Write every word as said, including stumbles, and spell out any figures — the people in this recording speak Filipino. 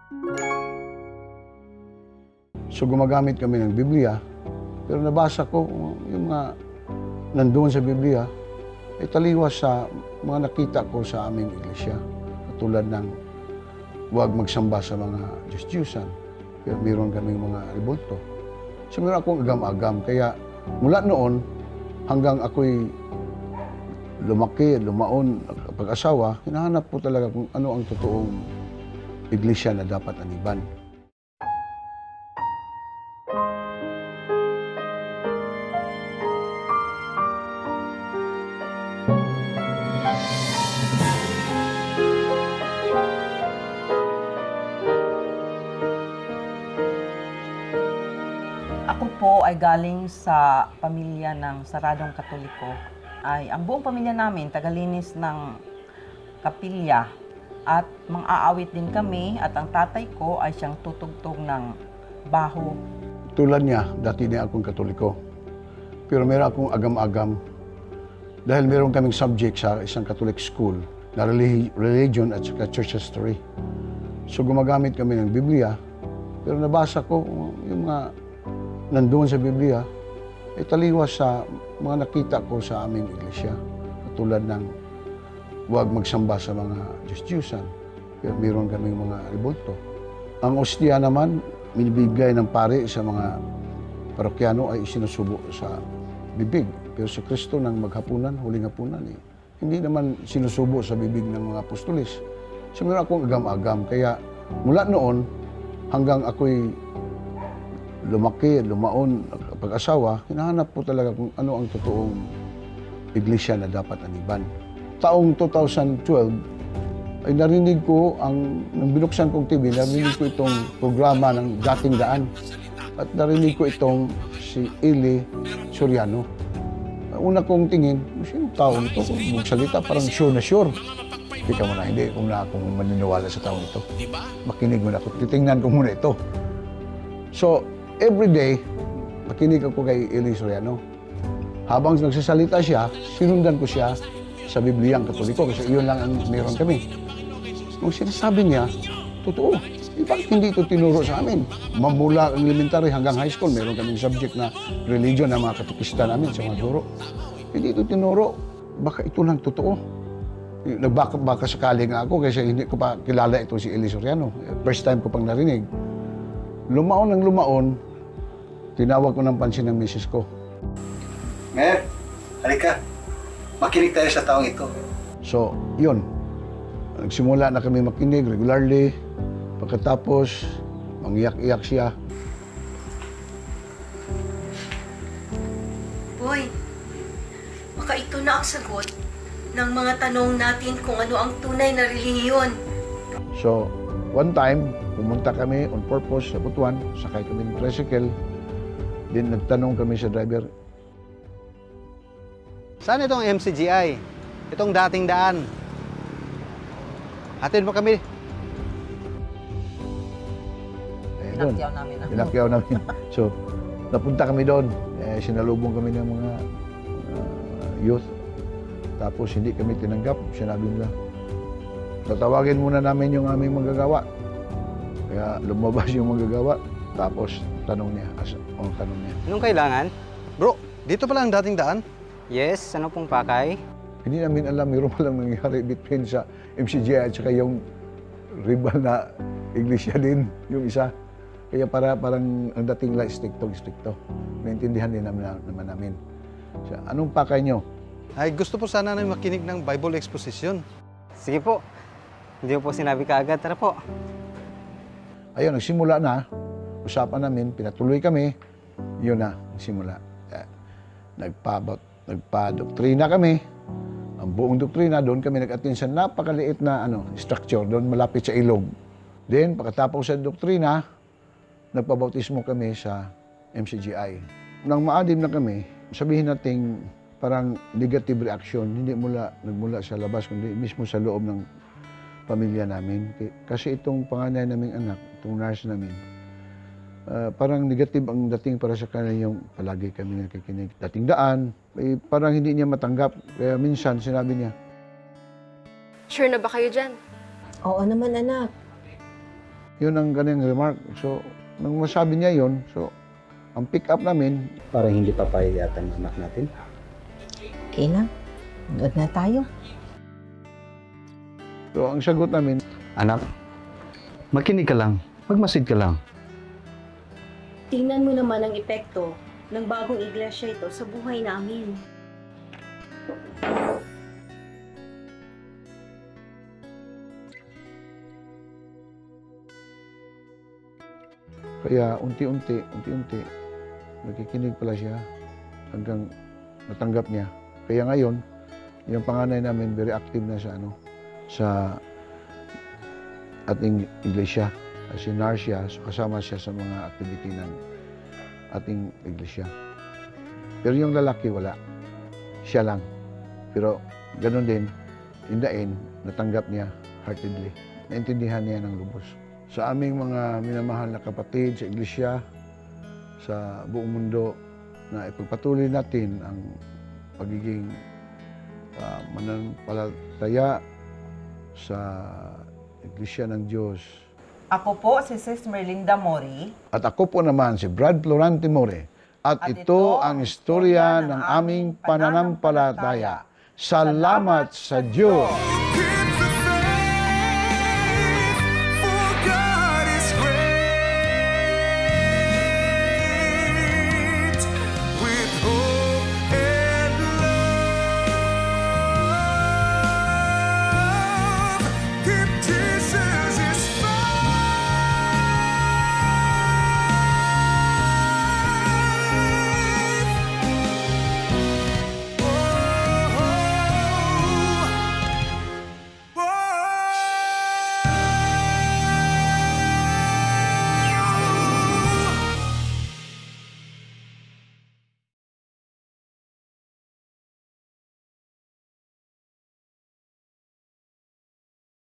So gumagamit kami ng Biblia, pero nabasa ko yung mga nandoon sa Biblia ay taliwas sa mga nakita ko sa aming iglesia. Katulad ng huwag magsamba sa mga Diyos-Diyusan, pero mayroon kaming mga rebulto. So mayroon akong agam-agam, kaya mula noon hanggang ako'y lumaki, lumaon, pag-asawa, hinahanap po talaga kung ano ang totoong iglesia na dapat aniban. Ako po ay galing sa pamilya ng saradong Katoliko. Ay ang buong pamilya namin tagalinis ng kapilya at mang-aawit din kami at ang tatay ko ay siyang tutugtog ng baho. Tulad niya, dati na akong Katoliko. Pero meron akong agam-agam dahil meron kaming subject sa isang Catholic school na religion at saka church history. So gumagamit kami ng Biblia, pero nabasa ko yung mga nandoon sa Biblia ay taliwas sa mga nakita ko sa aming iglesia. Katulad ng huwag magsamba sa mga Diyos-Diyusan, pero mayroon kaming mga rebulto. Ang ostia naman, minibigay ng pare sa mga parokyano ay isinusubo sa bibig. Pero si Kristo nang maghapunan, huling hapunan, eh, hindi naman sinusubo sa bibig ng mga apostolis. So meron akong agam-agam, kaya mula noon hanggang ako'y lumaki, lumaon, pag-asawa, hinahanap po talaga kung ano ang totoong iglesia na dapat aniban. Taong two thousand twelve, ay narinig ko, ang, nang binuksan kong T V, narinig ko itong programa ng Dating Daan. At narinig ko itong si Eli Soriano. Una kong tingin, sino tao ito? Kung magsalita, parang sure na sure. Tika mo na, hindi ko na akong maniniwala sa taong ito. Makinig mo na ako, titingnan ko muna ito. So, every day, makinig ako kay Eli Soriano. Habang nagsasalita siya, sinundan ko siya sa Bibliang Katoliko kasi iyon lang ang meron kami. Nung sinasabi niya, totoo. Eh, bakit hindi ito tinuro sa amin? Mamula elementary hanggang high school, meron kaming subject na religion na mga katikista namin sa mga guro. Hindi ito tinuro. Baka ito lang totoo. Nagbaka baka sakali nga ako kasi hindi ko pa kilala ito si Eli Soriano. First time ko pang narinig. Lumaon ng lumaon, tinawag ko ng pansin ng misis ko. Mer, halika. Makinig tayo sa taong ito. So, yun. Nagsimula na kami makinig regularly. Pagkatapos, mangiyak-iyak siya. Boy, baka ito na ang sagot ng mga tanong natin kung ano ang tunay na relihiyon. So, one time, pumunta kami on purpose sa Butuan, sakay kami ng tricycle. Then nagtanong kami sa driver, Saan itong M C G I? Itong Dating Daan. Hatid mo kami. eh, doon. Inakyaw namin. Inakyaw namin. So, napunta kami doon. Eh, sinalubong kami ng mga uh, youth. Tapos hindi kami tinanggap. Sinabi nila, tatawagin muna namin yung aming manggagawa. Kaya lumabas yung manggagawa. Tapos tanong niya, as, ang tanong niya. Anong kailangan? Bro, dito pala ang Dating Daan. Yes, ano pong pakay? Hindi namin alam, mayroon palang nangyari between sa M C G I at saka yung rival na iglesia din, yung isa. Kaya para parang ang dating lang stricto-stricto. Naintindihan din naman, naman namin. So, anong pakay nyo? Ay, gusto po sana namin makinig ng Bible Exposition. Sige po. Hindi ko po sinabi kaagad. Tara po. Ayun, nagsimula na. Usapan namin, pinatuloy kami. Yun na, nagsimula. Uh, nagpabot. Nagpa-doktrina kami. Ang buong doktrina, doon kami nag-attend sa napakaliit na ano, structure, doon malapit sa ilog. Then, pagkatapos sa doktrina, nagpabautismo kami sa M C G I. Nang maadim na kami, sabihin natin parang negative reaction, hindi mula, nagmula sa labas, kundi mismo sa loob ng pamilya namin. Kasi itong panganay naming anak, itong nurse namin, Uh, parang negative ang dating para sa kanya yung palagi kami nakikinig. Dating Daan, eh, parang hindi niya matanggap. Kaya minsan sinabi niya, Sure na ba kayo dyan? Oo naman, anak. Yun ang kanyang remark. So, nang masabi niya yun, so, ang pick up namin, Para hindi papayatan ng anak natin. Okay lang. Nood na tayo. so ang sagot namin, Anak, makinig ka lang. Magmasid ka lang. Tingnan mo naman ang epekto ng bagong iglesia ito sa buhay namin. kaya unti-unti, unti-unti, nakikinig pala siya hanggang natanggap niya. Kaya ngayon, yung panganay namin, very active na sa ano, sa ating iglesia. Si Narcia, so kasama siya sa mga activity ng ating iglesia. Pero yung lalaki, wala. Siya lang. Pero ganun din, in the end, natanggap niya heartedly. Naintindihan niya ng lubos. Sa aming mga minamahal na kapatid sa iglesia, sa buong mundo, na ipagpatuloy natin ang pagiging uh, mananampalataya sa iglesia ng Diyos. Ako po si Sis Merlinda Mori. At ako po naman si Brad Florante More. At, At ito ang istorya ng aming pananampalataya. Salamat sa Diyos!